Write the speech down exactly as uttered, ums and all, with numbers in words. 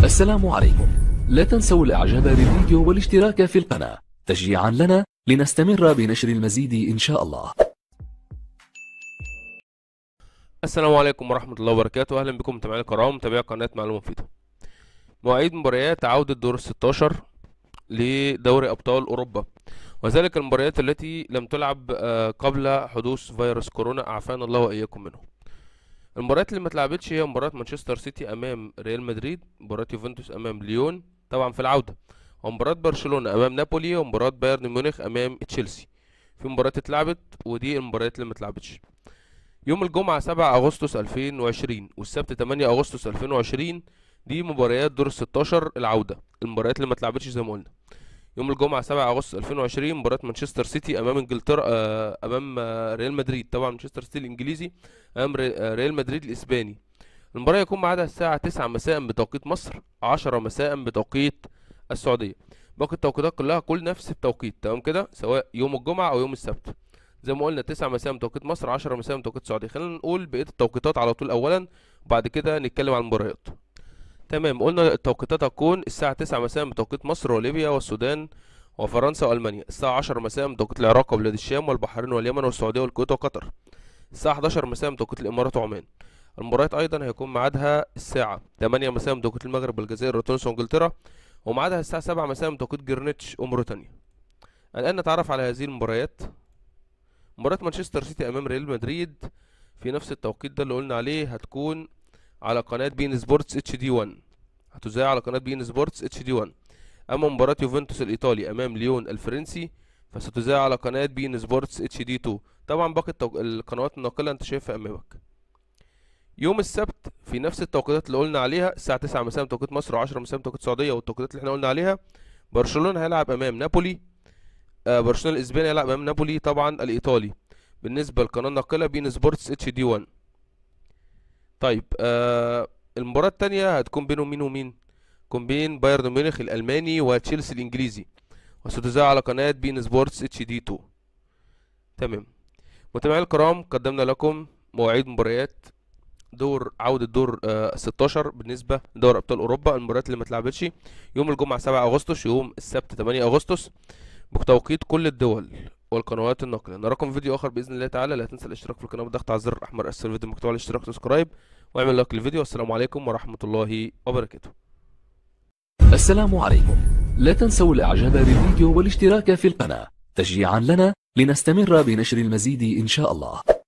السلام عليكم. لا تنسوا الاعجاب بالفيديو والاشتراك في القناة تشجيعا لنا لنستمر بنشر المزيد ان شاء الله. السلام عليكم ورحمة الله وبركاته. اهلا بكم متابعينا الكرام متابعي قناة معلومة مفيدة. مواعيد مباريات عودة دور الستاشر لدوري ابطال اوروبا، وذلك المباريات التي لم تلعب قبل حدوث فيروس كورونا، اعافانا الله واياكم منه. المباريات اللي ما اتلعبتش هي مباراة مانشستر سيتي امام ريال مدريد، مباراة يوفنتوس امام ليون طبعا في العودة، ومباراة برشلونة امام نابولي، ومباراة بايرن ميونخ امام تشيلسي. في مباريات اتلعبت ودي المباريات اللي ما اتلعبتش. يوم الجمعة سبعة أغسطس ألفين وعشرين والسبت تمانية أغسطس ألفين وعشرين دي مباريات دور الستاشر العودة، المباريات اللي ما اتلعبتش زي ما قلنا. يوم الجمعة سبعة أغسطس ألفين وعشرين مباراة مانشستر سيتي أمام انجلترا آه أمام آه ريال مدريد، طبعا مانشستر سيتي الإنجليزي أمام آه ريال مدريد الإسباني. المباراة يكون ميعادها الساعة تسعة مساء بتوقيت مصر، عشرة مساء بتوقيت السعودية. باقي التوقيتات كلها كل نفس التوقيت، تمام كده، سواء يوم الجمعة أو يوم السبت. زي ما قلنا تسعة مساء بتوقيت مصر، عشرة مساء بتوقيت السعودية. خلينا نقول بقية التوقيتات على طول أولا، وبعد كده نتكلم عن المباريات. تمام، قلنا التوقيتات هتكون الساعة تسعة مساء بتوقيت مصر وليبيا والسودان وفرنسا والمانيا، الساعة عشرة مساء بتوقيت العراق وبلاد الشام والبحرين واليمن والسعودية والكويت وقطر، الساعة حداشر مساء بتوقيت الامارات وعمان. المباريات ايضا هيكون ميعادها الساعة تمانية مساء بتوقيت المغرب والجزائر وتونس وانجلترا، وميعادها الساعة سبعة مساء بتوقيت جرينتش وموريتانيا. الان نتعرف على هذه المباريات. مباراة مانشستر سيتي امام ريال مدريد في نفس التوقيت ده اللي قلنا عليه، هتكون على قناة بين سبورتس اتش دي واحد، هتذاع على قناة بين سبورتس اتش دي واحد. اما مباراة يوفنتوس الايطالي امام ليون الفرنسي فستذاع على قناة بين سبورتس اتش دي اتنين. طبعا باقي التوق... القنوات الناقلة انت شايفها امامك. يوم السبت في نفس التوقيتات اللي قلنا عليها، الساعة تسعة مساء بتوقيت مصر وعشرة مساء بتوقيت السعودية والتوقيتات اللي احنا قلنا عليها، برشلونة هيلعب امام نابولي، آه برشلونة الاسباني هيلعب امام نابولي طبعا الايطالي، بالنسبة للقناة الناقلة بين سبورتس اتش دي واحد. طيب آه المباراة التانية هتكون بينهم مين ومين؟ هتكون بين بايرن ميونخ الالماني وتشيلسي الانجليزي، وستذاع على قناة بين سبورتس اتش دي اتنين. تمام متابعينا الكرام، قدمنا لكم مواعيد مباريات دور عودة دور آه ستاشر بالنسبة لدوري ابطال اوروبا، المباريات اللي ما اتلعبتش يوم الجمعة سبعة أغسطس، يوم السبت تمانية أغسطس، بتوقيت كل الدول والقنوات الناقلة. نراكم في فيديو اخر باذن الله تعالى. لا تنسى الاشتراك في القناة والضغط على الزر الاحمر اسفل الفيديو مكتوب على الاشتراك سبسكرايب، واعمل لايك للفيديو. والسلام عليكم ورحمة الله وبركاته. السلام عليكم. لا تنسوا الاعجاب بالفيديو والاشتراك في القناة تشجيعا لنا لنستمر بنشر المزيد ان شاء الله.